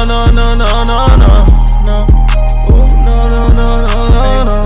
no, no, no, no, no, no, no. Ooh, no, no, no, no, no, no.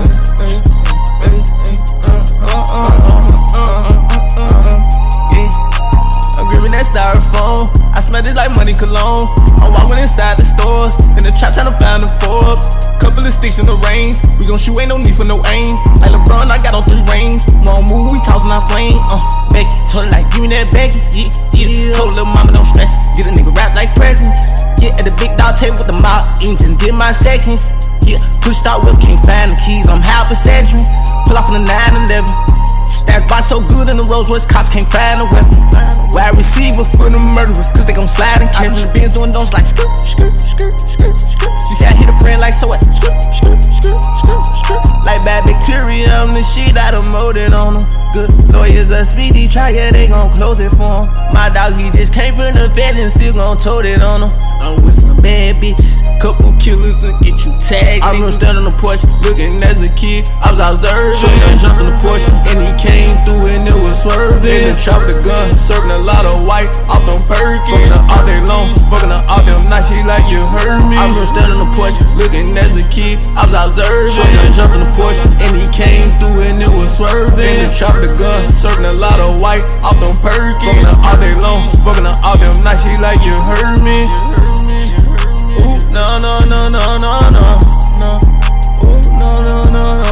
I'm gripping that styrofoam. I smell it like money cologne. I'm walking inside the stores, in the trap trying to find the Forbes. Couple of sticks in the range. We gon' shoot, ain't no need for no aim. Like LeBron, I got on 3 rings. Won't move, we tossin' our flame. Becky, told her like, give me that Becky. Yeah. Told little mama don't stress. Get a nigga rap like presents. Yeah, at the big dog table with the mouth engine. Did my seconds. Yeah, pushed out whip, can't find the keys. I'm half a century. Pull off on the 911. That's by so good in the Rolls Royce, cops can't find a weapon. Wide receiver for the murderers, cause they gon' slide and catch. I been doing those like skirt, skirt, skirt, skirt, skirt. She said I hit a friend like so what? Skirt, skirt, skirt, skirt, skirt. Like bad bacteria, I'm the shit, I done molded on them. Good lawyers a speedy trial, they gon' close it for him. My dog, he just came from the feds and still gon' tote it on him. I'm with some bad bitches, couple killers to get you tagged. I remember standing on the porch, looking as a kid, I was observing. Shorty jumped on the porch, and he came through and it was swerving. In the trap the gun, serving a lot of white off them Perkins. Fucking her all day long, fucking her all damn night, she like you heard me. I remember standing on the porch, looking as a kid, I was observing. Shorty jumped on the porch, and he came through and it was swerving. In the trap the gun, serving a lot of white off them Perkins. Fucking her all day long, fucking her all damn night, she like you heard me. Ooh, no, no, no, no, no, no, no. Ooh, no, no, no, no.